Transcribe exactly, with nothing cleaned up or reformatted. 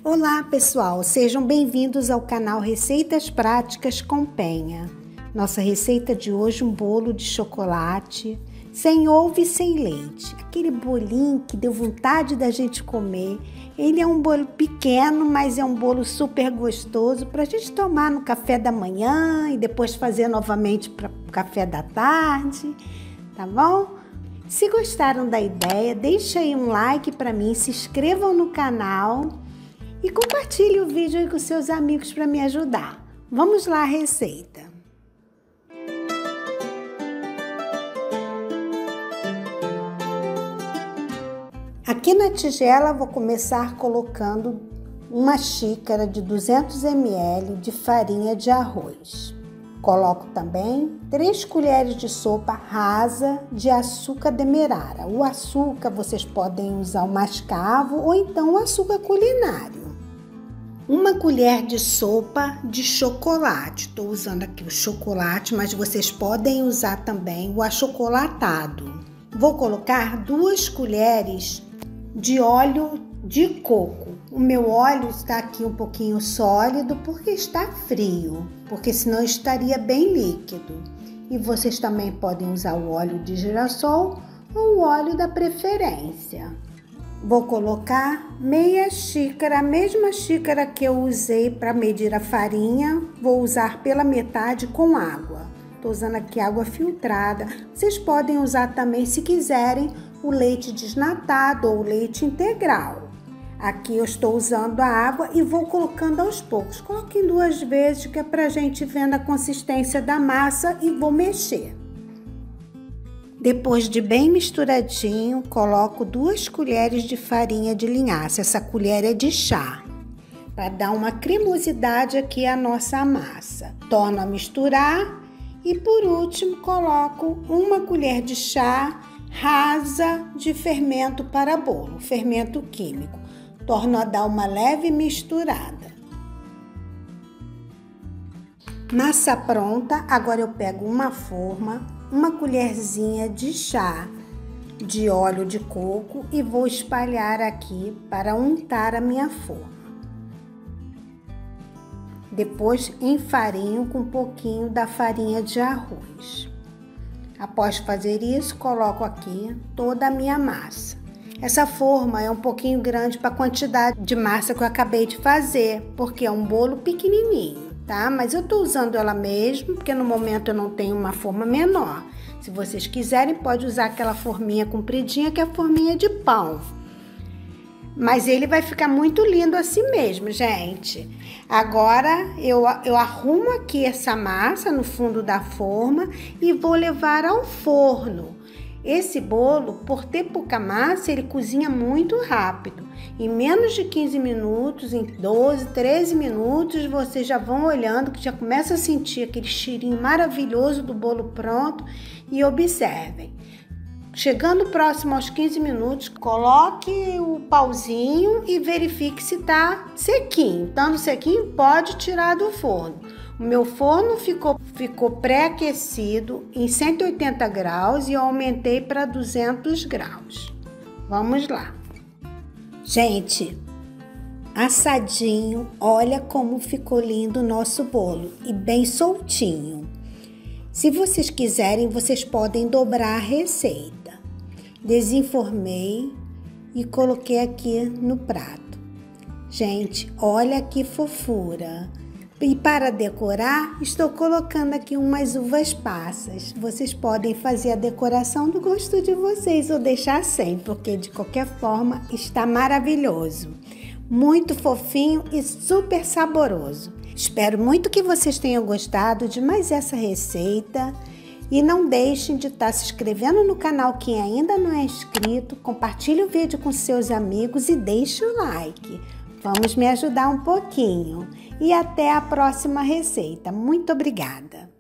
Olá pessoal, sejam bem-vindos ao canal Receitas Práticas com Penha. Nossa receita de hoje, um bolo de chocolate, sem ovo e sem leite. Aquele bolinho que deu vontade da gente comer. Ele é um bolo pequeno, mas é um bolo super gostoso para a gente tomar no café da manhã e depois fazer novamente para o café da tarde, tá bom? Se gostaram da ideia, deixa aí um like para mim, se inscrevam no canal e compartilhe o vídeo aí com seus amigos para me ajudar. Vamos lá à receita. Aqui na tigela vou começar colocando uma xícara de duzentos mililitros de farinha de arroz. Coloco também três colheres de sopa rasa de açúcar demerara. O açúcar vocês podem usar o mascavo ou então o açúcar culinário. Uma colher de sopa de chocolate. Estou usando aqui o chocolate, mas vocês podem usar também o achocolatado. Vou colocar duas colheres de óleo de coco. O meu óleo está aqui um pouquinho sólido porque está frio, porque senão estaria bem líquido. E vocês também podem usar o óleo de girassol ou o óleo da preferência. Vou colocar meia xícara, a mesma xícara que eu usei para medir a farinha, vou usar pela metade com água. Estou usando aqui água filtrada. Vocês podem usar também, se quiserem, o leite desnatado ou o leite integral. Aqui eu estou usando a água e vou colocando aos poucos. Coloquem duas vezes, que é para a gente vendo a consistência da massa, e vou mexer. Depois de bem misturadinho, coloco duas colheres de farinha de linhaça. Essa colher é de chá, para dar uma cremosidade aqui à nossa massa. Torno a misturar e, por último, coloco uma colher de chá rasa de fermento para bolo, fermento químico. Torno a dar uma leve misturada. Massa pronta. Agora eu pego uma forma, uma colherzinha de chá de óleo de coco e vou espalhar aqui para untar a minha forma. Depois enfarinho com um pouquinho da farinha de arroz. Após fazer isso, coloco aqui toda a minha massa. Essa forma é um pouquinho grande para a quantidade de massa que eu acabei de fazer, porque é um bolo pequenininho, tá? Mas eu tô usando ela mesmo, porque no momento eu não tenho uma forma menor. Se vocês quiserem, pode usar aquela forminha compridinha, que é a forminha de pão. Mas ele vai ficar muito lindo assim mesmo, gente. Agora eu, eu arrumo aqui essa massa no fundo da forma e vou levar ao forno. Esse bolo, por ter pouca massa, ele cozinha muito rápido. Em menos de quinze minutos, em doze, treze minutos, vocês já vão olhando que já começa a sentir aquele cheirinho maravilhoso do bolo pronto. E observem. Chegando próximo aos quinze minutos, coloque o pauzinho e verifique se está sequinho. Estando sequinho, pode tirar do forno. O meu forno ficou, ficou pré-aquecido em cento e oitenta graus e eu aumentei para duzentos graus. Vamos lá. Gente, assadinho, olha como ficou lindo o nosso bolo e bem soltinho. Se vocês quiserem, vocês podem dobrar a receita. Desenformei e coloquei aqui no prato. Gente, olha que fofura! E para decorar, estou colocando aqui umas uvas passas. Vocês podem fazer a decoração do gosto de vocês ou deixar sem, porque de qualquer forma está maravilhoso. Muito fofinho e super saboroso. Espero muito que vocês tenham gostado de mais essa receita. E não deixem de estar se inscrevendo no canal quem ainda não é inscrito. Compartilhe o vídeo com seus amigos e deixe o like. Vamos me ajudar um pouquinho. E até a próxima receita. Muito obrigada!